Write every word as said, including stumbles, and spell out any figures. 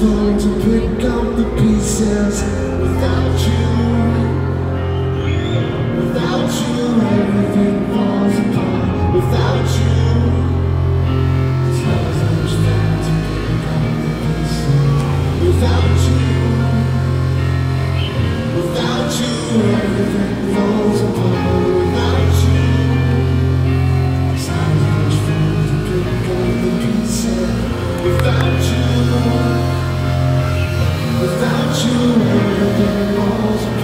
fun to pick up the pieces. Without you, without you, everything falls apart. Without you, it's not as much fun to pick up the pieces. Without you, without you, everything falls apart. Without you, it's not as much fun to pick up the pieces. Without you, without you, everything falls apart.